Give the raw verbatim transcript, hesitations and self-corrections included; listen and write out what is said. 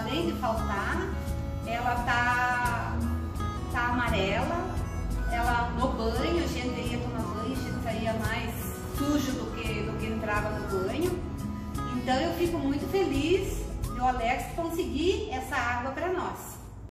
além de faltar, ela tá, tá amarela. Ela no banho, a gente ia tomar banho, a gente saía mais sujo do que, do que entrava no banho. Então eu fico muito feliz de o Alex conseguir essa água para nós.